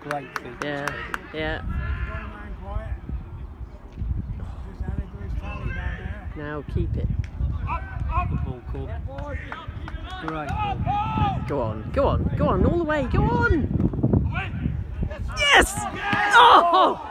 great feet. Yeah, yeah. Now keep it. Good ball, Cool. Great ball. Go on, go on, go on, all the way, go on! Yes! Oh!